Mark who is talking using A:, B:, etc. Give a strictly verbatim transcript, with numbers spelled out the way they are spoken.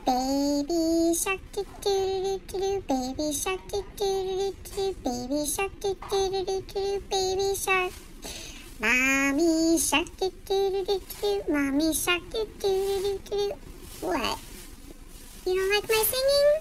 A: Baby shark do do do do do, baby shark do do do do do, baby shark do do do do do, baby shark. Mommy shark do do do do do, mommy shark do do do do do. What? You don't like my singing?